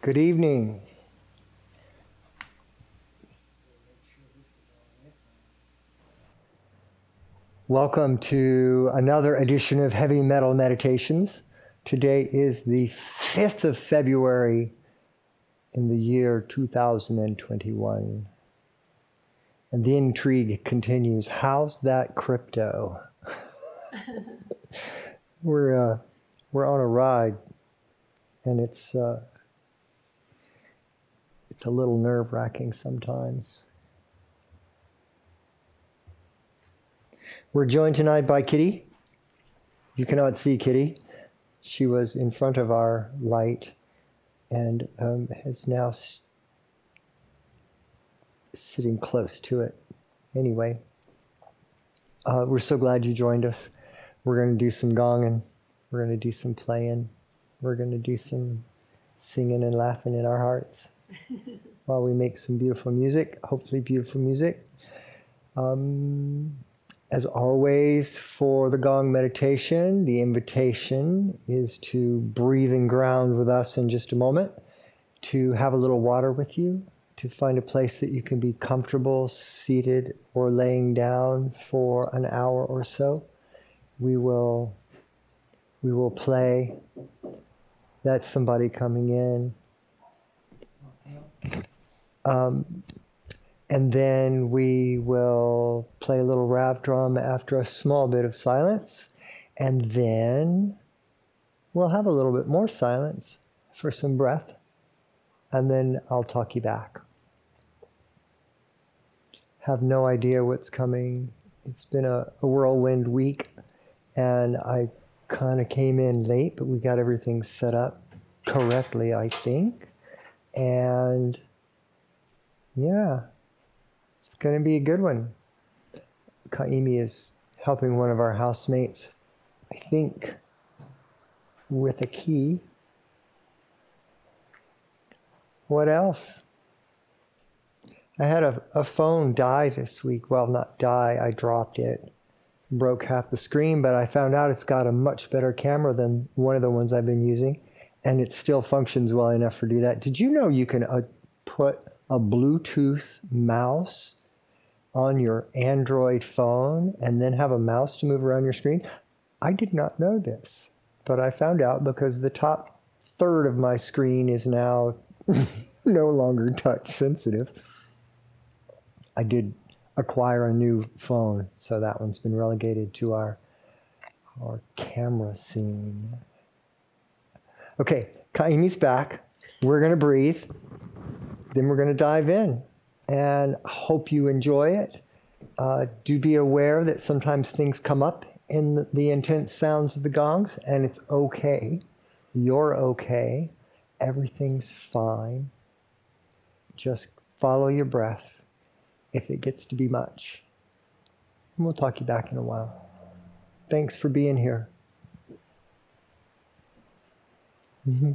Good evening. Welcome to another edition of Heavy Metal Meditations. Today is the 5th of February in the year 2021. And the intrigue continues. How's that crypto? We're on a ride, and it's a little nerve-wracking sometimes. We're joined tonight by Kitty. You cannot see Kitty. She was in front of our light and is now sitting close to it. Anyway, we're so glad you joined us. We're going to do some gonging. We're going to do some playing. We're going to do some singing and laughing in our hearts while we make some beautiful music, hopefully beautiful music. As always, for the Gong meditation, the invitation is to breathe and ground with us in just a moment, to have a little water with you, to find a place that you can be comfortable, seated or laying down for an hour or so. We will play. That's somebody coming in. And then we will play a little rav drum after a small bit of silence. And then we'll have a little bit more silence for some breath. And then I'll talk you back. Have no idea what's coming. It's been a whirlwind week. And I kind of came in late, but we got everything set up correctly, I think. And yeah. It's going to be a good one. Kaimi is helping one of our housemates, I think, with a key. What else? I had a phone die this week. Well, not die, I dropped it. Broke half the screen, but I found out it's got a much better camera than one of the ones I've been using, and it still functions well enough to do that. Did you know you can put a Bluetooth mouse on your Android phone and then have a mouse to move around your screen? I did not know this, but I found out because the top third of my screen is now no longer touch sensitive. I did acquire a new phone, so that one's been relegated to our camera scene. Okay, Kaimi's back. We're going to breathe. Then we're going to dive in. And hope you enjoy it. Do be aware that sometimes things come up in the intense sounds of the gongs, and it's okay. You're okay. Everything's fine. Just follow your breath if it gets to be much. And we'll talk you back in a while. Thanks for being here. Mm-hmm.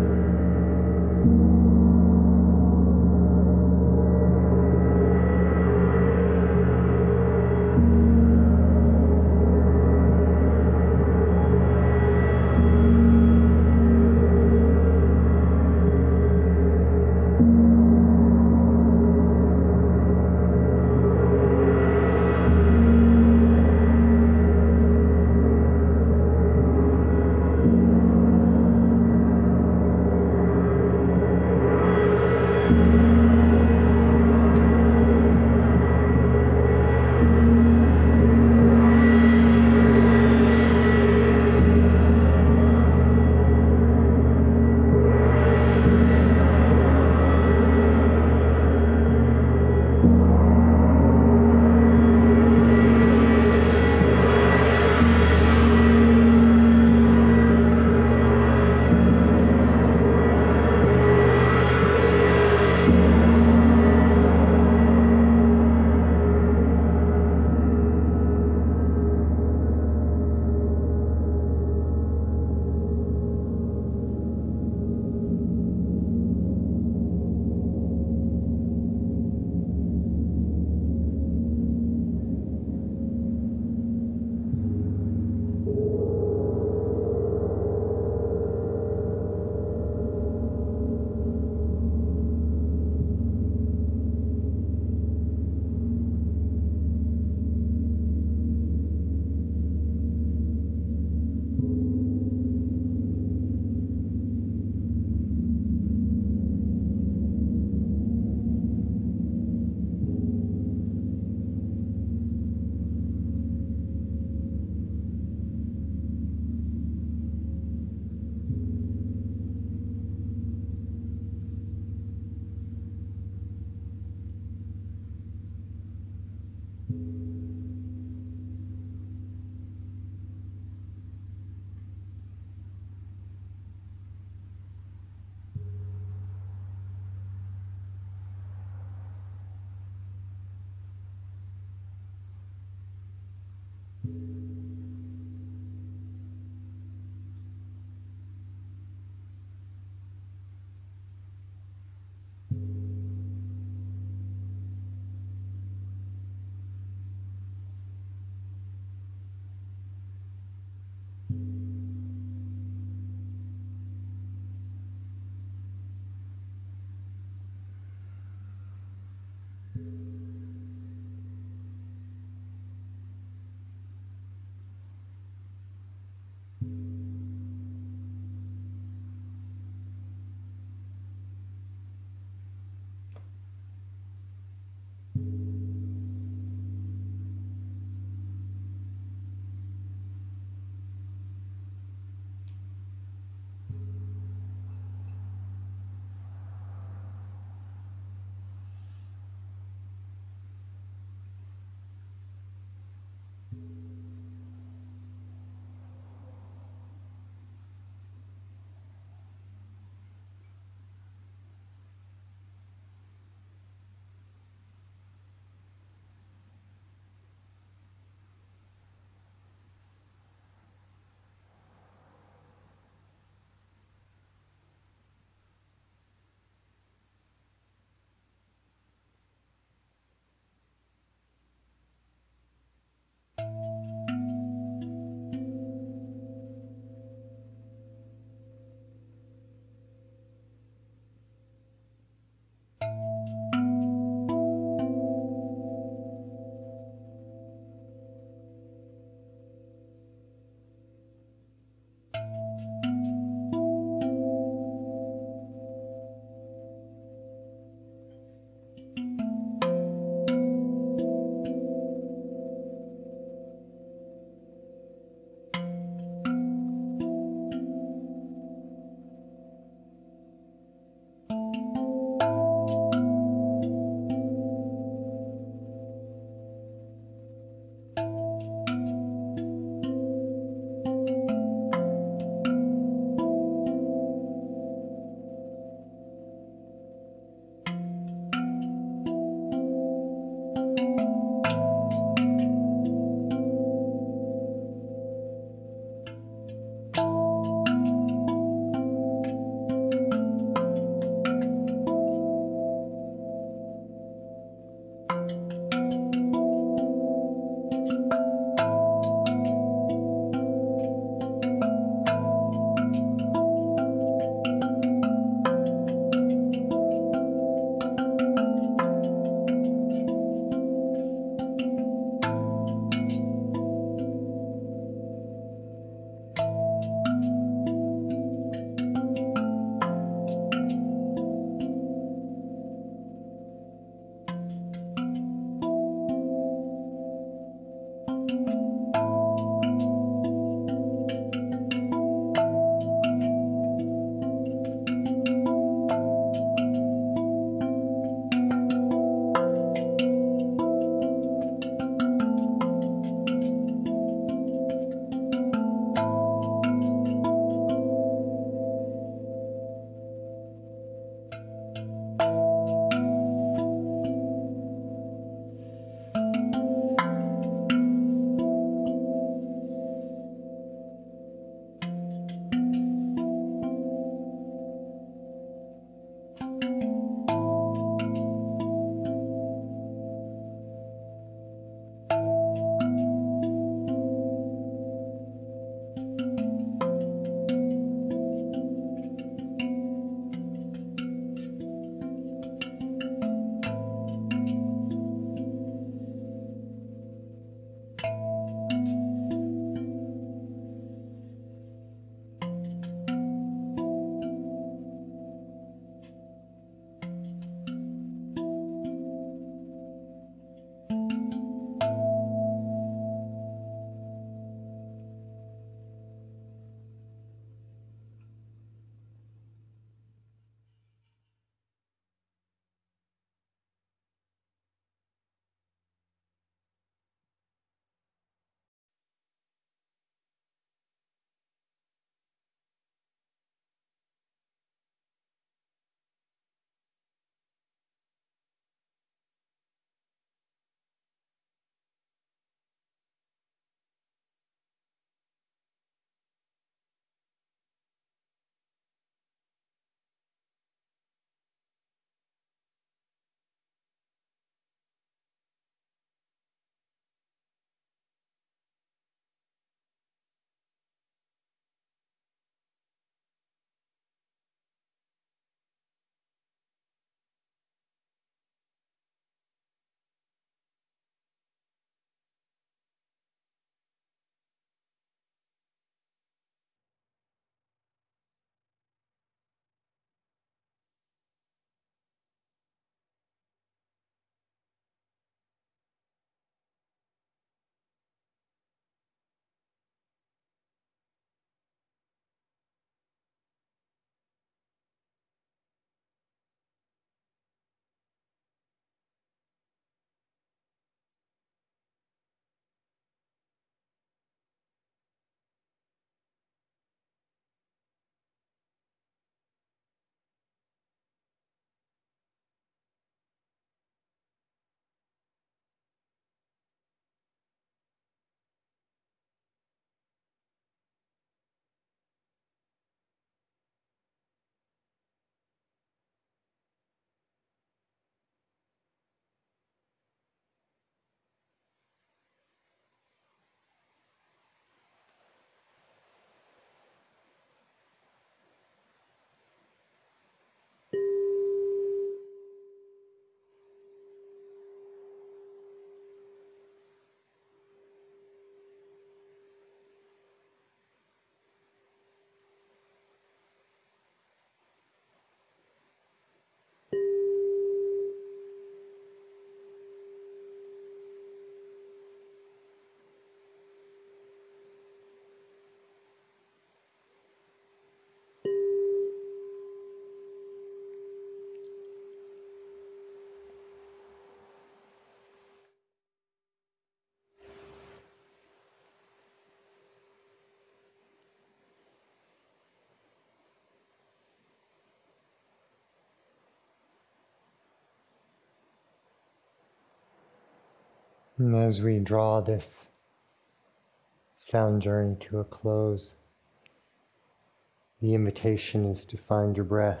And as we draw this sound journey to a close, the invitation is to find your breath.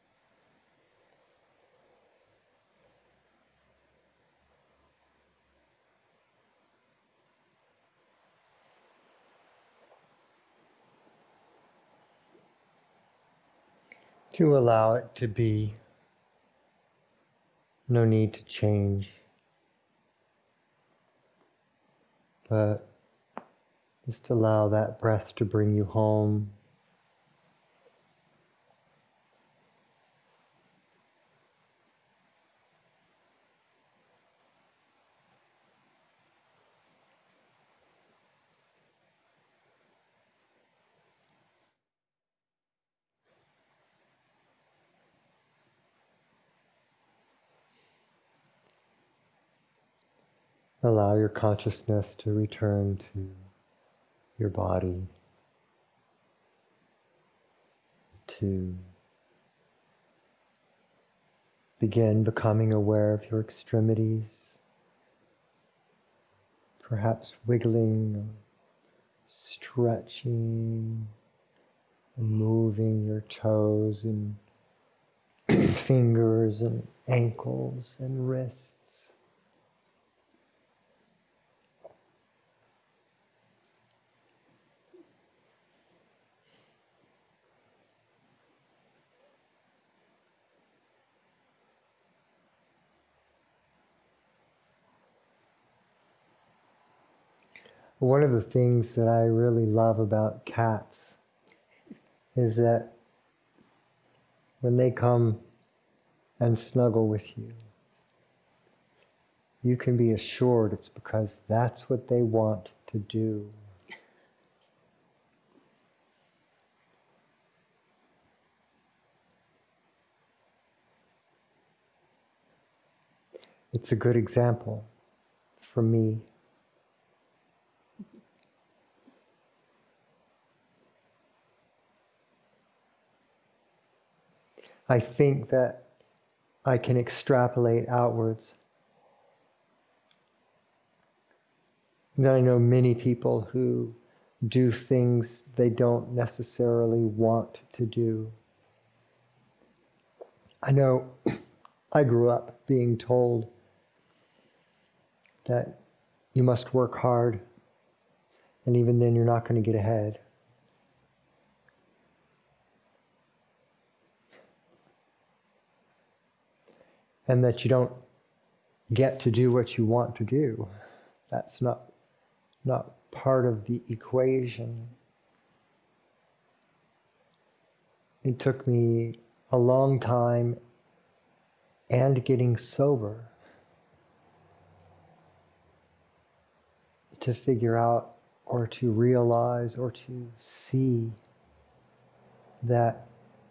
To allow it to be, no need to change, but just allow that breath to bring you home. Allow your consciousness to return to your body, to begin becoming aware of your extremities, perhaps wiggling, stretching, and moving your toes and fingers and ankles and wrists. One of the things that I really love about cats is that when they come and snuggle with you, you can be assured it's because that's what they want to do. It's a good example for me. I think that I can extrapolate outwards. Then I know many people who do things they don't necessarily want to do. I know I grew up being told that you must work hard, and even then you're not going to get ahead. And that you don't get to do what you want to do. That's not part of the equation. It took me a long time and getting sober to figure out or to realize or to see that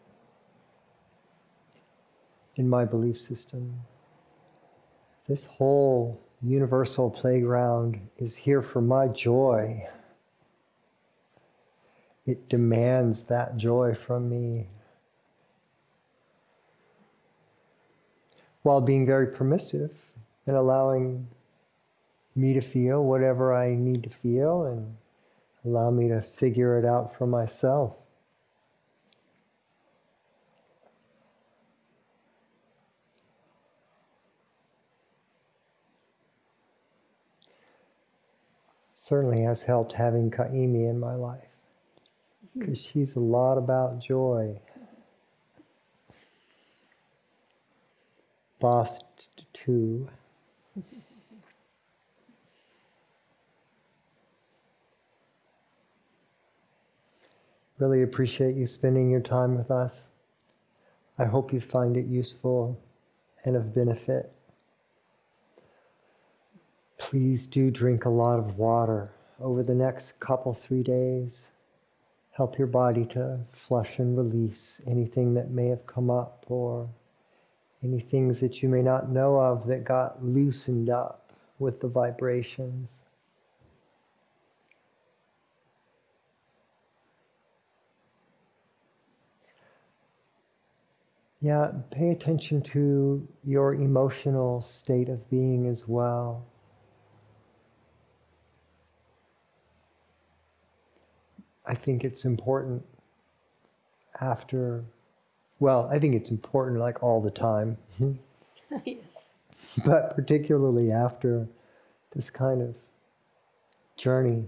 in my belief system, this whole universal playground is here for my joy. It demands that joy from me, while being very permissive and allowing me to feel whatever I need to feel and allow me to figure it out for myself. Certainly has helped having Kaimi in my life, because she's a lot about joy. Bast-kitty. Really appreciate you spending your time with us. I hope you find it useful and of benefit. Please do drink a lot of water over the next 3 days. Help your body to flush and release anything that may have come up or any things that you may not know of that got loosened up with the vibrations. Yeah, pay attention to your emotional state of being as well. I think it's important after, well, I think it's important like all the time, Yes. but particularly after this kind of journey,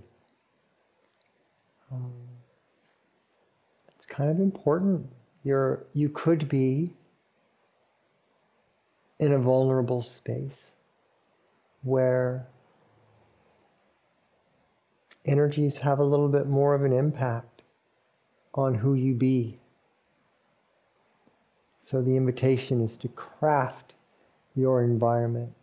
it's kind of important. You could be in a vulnerable space where energies have a little bit more of an impact on who you be. So the invitation is to craft your environment.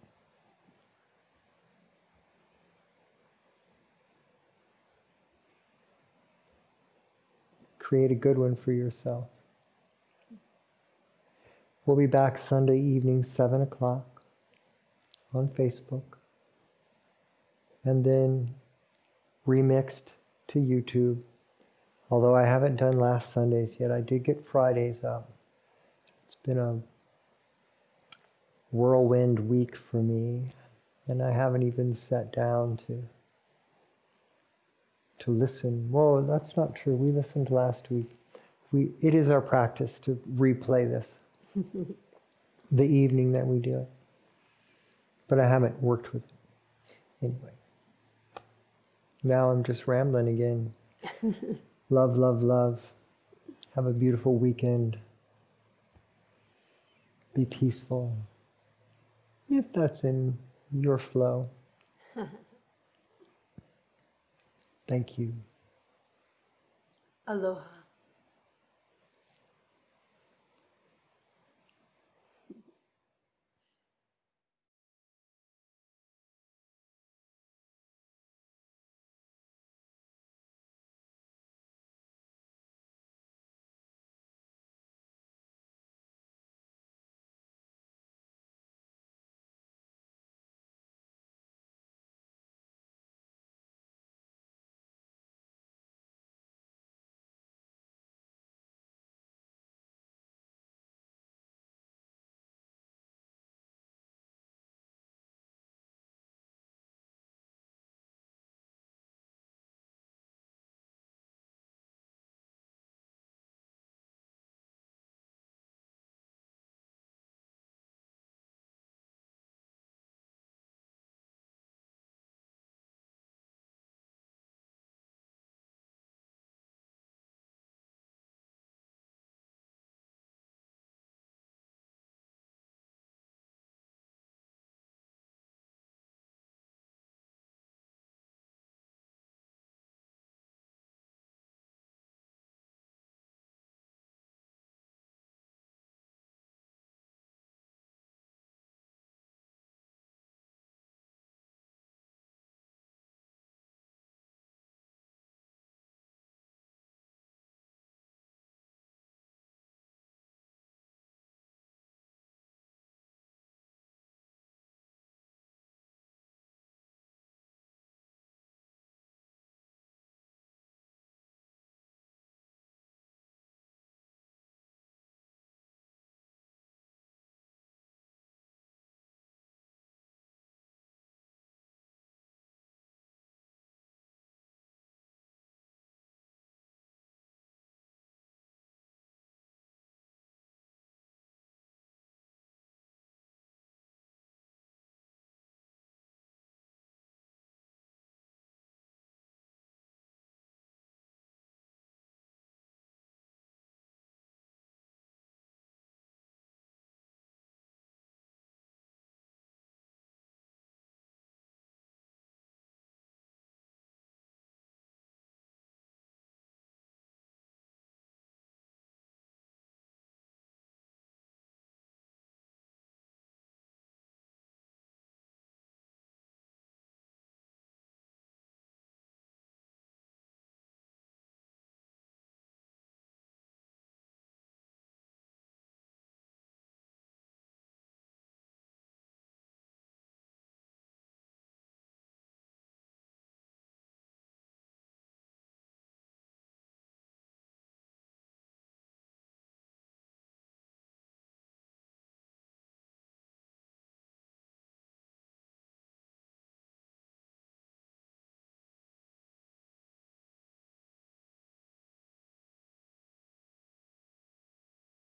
Create a good one for yourself. We'll be back Sunday evening, 7 o'clock on Facebook. And then remixed to YouTube. Although I haven't done last Sundays yet, I did get Fridays up. It's been a whirlwind week for me, and I haven't even sat down to listen. Whoa, that's not true. We listened last week. It is our practice to replay this the evening that we do it. But I haven't worked with it. Anyway. Now I'm just rambling again. Love, love, love. Have a beautiful weekend. Be peaceful. If that's in your flow. Thank you. Aloha.